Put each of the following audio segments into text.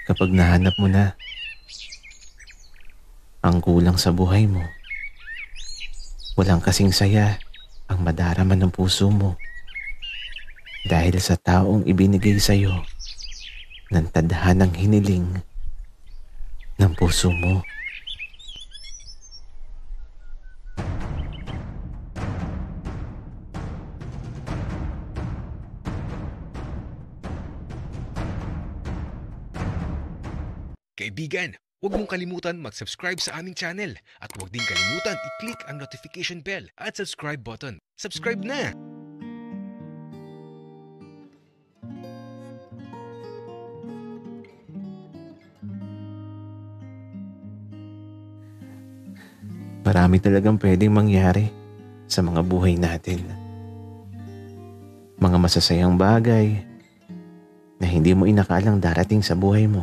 Kapag nahanap mo na ang kulang sa buhay mo, walang kasing saya ang madarama ng puso mo dahil sa taong ibinigay sa'yo ng tadhanang hiniling ng puso mo. Kaibigan, huwag mong kalimutan mag-subscribe sa aming channel at huwag din kalimutan i-click ang notification bell at subscribe button. Subscribe na! Marami talagang pwedeng mangyari sa mga buhay natin. Mga masasayang bagay na hindi mo inakalang darating sa buhay mo.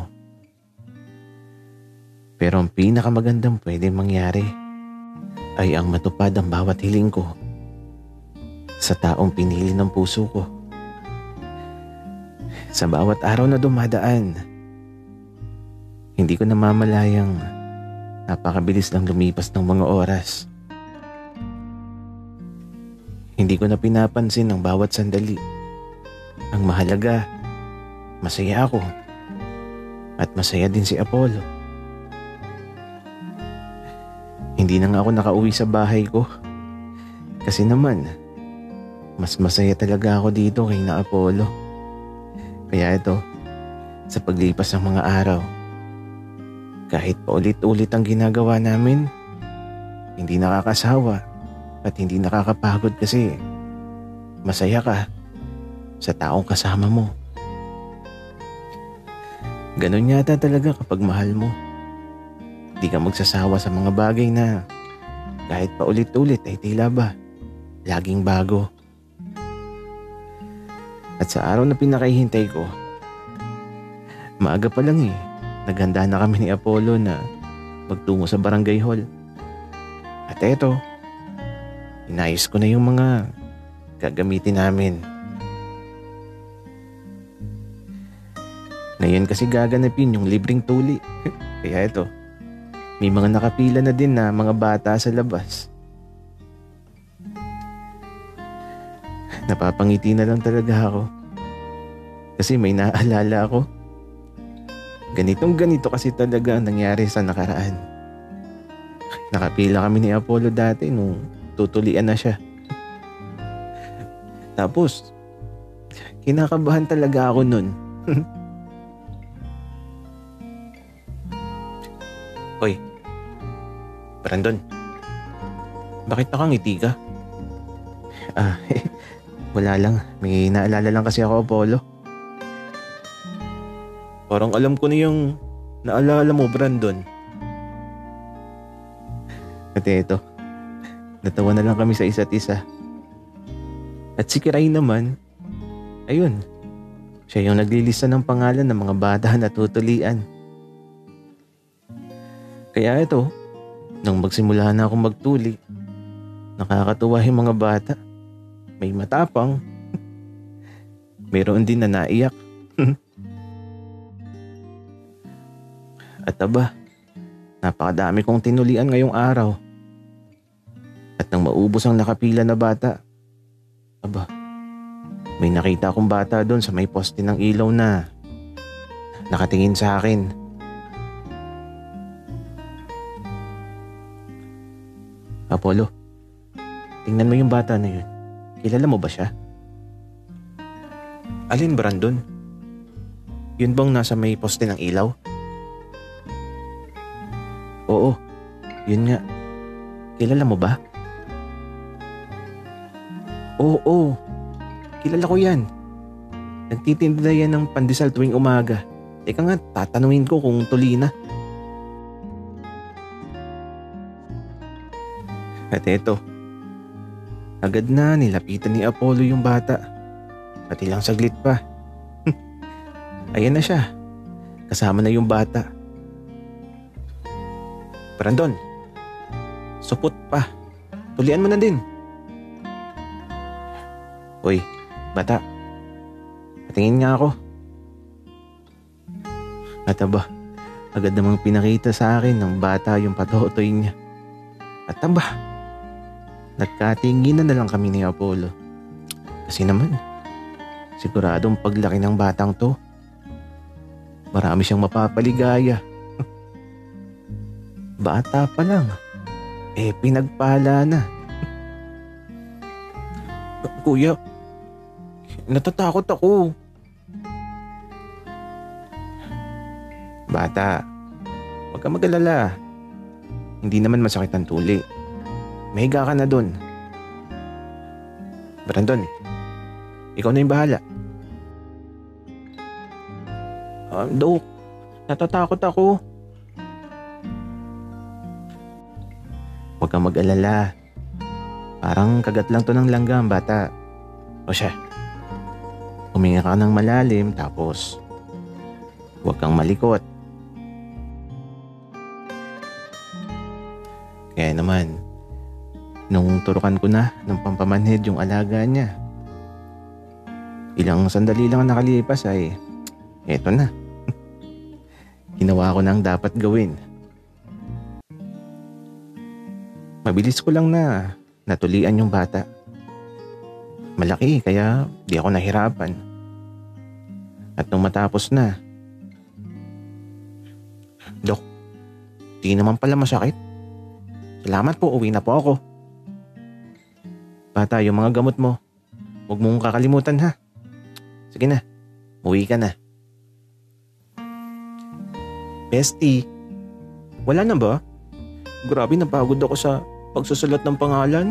Pero ang pinakamagandang pwedeng mangyari ay ang matupad ang bawat hiling ko sa taong pinili ng puso ko. Sa bawat araw na dumadaan, hindi ko namamalayang napakabilis lang lumipas ng mga oras. Hindi ko na pinapansin ang bawat sandali. Ang mahalaga, masaya ako at masaya din si Apollo. Hindi na nga ako nakauwi sa bahay ko. Kasi naman, mas masaya talaga ako dito kay na Apollo. Kaya ito, sa paglipas ng mga araw, kahit paulit-ulit ang ginagawa namin, hindi nakakasawa at hindi nakakapagod kasi masaya ka sa taong kasama mo. Ganon yata talaga kapag mahal mo. Di ka magsasawa sa mga bagay na kahit paulit-ulit ay tila ba laging bago. At sa araw na pinakahihintay ko, maaga pa lang naghanda na kami ni Apollo na magtungo sa barangay hall. At eto, inayos ko na yung mga gagamitin namin. Ngayon kasi gaganapin yung libreng tuli. Kaya eto, may mga nakapila na din na mga bata sa labas. Napapangiti na lang talaga ako. Kasi may naaalala ako. Ganitong ganito kasi talaga ang nangyari sa nakaraan. Nakapila kami ni Apollo dati nung tutulian na siya. Tapos, kinakabahan talaga ako nun. Hoy, Brandon, bakit nakangiti ka? Wala lang. May naalala lang kasi ako, Apollo. Parang alam ko na yung naalala mo, Brandon. At eto, natawa na lang kami sa isa't isa. At si Kiray naman, ayun, siya yung naglilista ng pangalan ng mga bata na tutulian. Kaya ito, nang magsimula na akong magtuli, nakakatuwa yung mga bata. May matapang. Mayroon din na naiyak. At aba, napakadami kong tinulian ngayong araw. At nang maubos ang nakapila na bata, aba, may nakita akong bata doon sa may poste ng ilaw na nakatingin sa akin. Apollo, tingnan mo yung bata na yun. Kilala mo ba siya? Alin, Brandon? Yun bang nasa may poste ng ilaw? Oo, yun nga. Kilala mo ba? Oo, kilala ko yan. Nagtitinda yan ng pandesal tuwing umaga. Teka nga, tatanungin ko kung tuli na. At eto, agad na nilapitan ni Apollo yung bata. At ilang saglit pa. Ayan na siya. Kasama na yung bata. Brandon, supot pa. Tulian mo na din. Hoy, bata. Patingin nga ako. At aba, agad namang pinakita sa akin ng bata yung patotoy niya. At aba, nagkatinginan na lang kami ni Apollo. Kasi naman, siguradong paglaki ng batang to, marami siyang mapapaligaya. Bata pa lang, pinagpala na. Kuya, natatakot ako. Bata, huwag ka mag-alala. Hindi naman masakit ang tuli. Mahiga ka na dun. Brandon, ikaw na yung bahala. Dok, natatakot ako. Huwag kang mag-alala. Parang kagat lang to ng langgam, bata. O siya, huminga ka ng malalim tapos huwag kang malikot. Kaya naman, nung turukan ko na ng pampamanhid yung alaga niya, ilang sandali lang nakalipas ay eto na. Ginawa ko na ang dapat gawin. Mabilis ko lang na natulian yung bata. Malaki kaya di ako nahirapan. At nung matapos na, Dok, di naman pala masakit. Salamat po, uwi na po ako. Bata, yung mga gamot mo, huwag mong kakalimutan ha. Sige na, uwi ka na. Bestie, wala na ba? Grabe, napagod ako sa pagsusulat ng pangalan.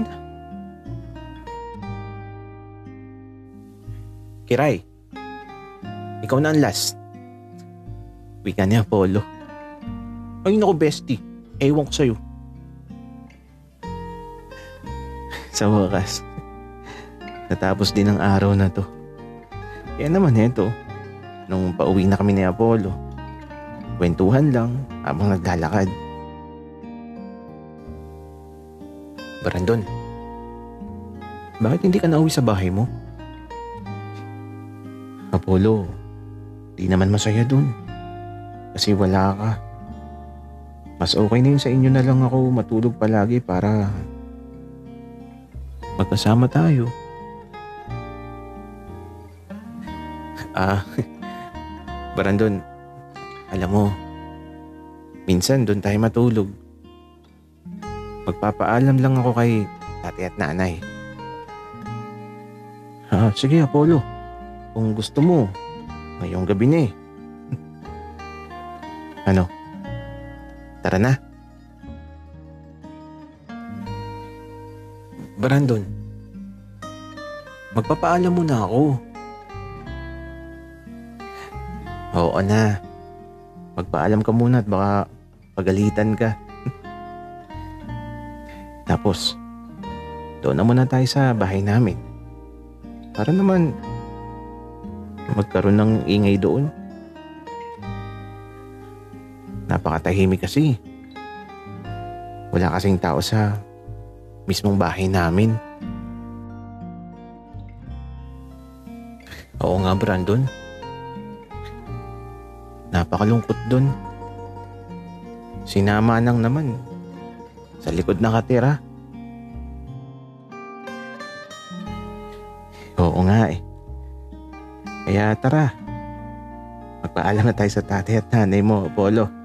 Kiray, ikaw na ang last. Wika ni Apollo. Ay naku, bestie, ewan ko sa'yo. Sa wakas, natapos din ang araw na to. Kaya naman eto, nung pauwi na kami ni Apollo, kwentuhan lang habang naglalakad. Brandon, bakit hindi ka nauwi sa bahay mo? Apollo, di naman masaya dun. Kasi wala ka. Mas okay na yun sa inyo na lang ako matulog palagi para magkasama tayo. Brandon, alam mo, minsan doon tayo matulog. Magpapaalam lang ako kay tatay at nanay. Sige Apollo, kung gusto mo, ngayong gabi na eh. Ano? Tara na. Brandon, magpapaalam muna ako. Oo na. Magpaalam ka muna at baka pagalitan ka. Tapos, doon na muna tayo sa bahay namin. Para naman magkaroon ng ingay doon. Napakatahimik kasi. Wala kasing tao sa mismong bahay namin. Oo nga, Brandon. Napakalungkot dun. Sinama nang naman. Sa likod nakatira. Oo nga eh. Kaya tara. Magpaalam na tayo sa tatay at nanay mo, Apollo.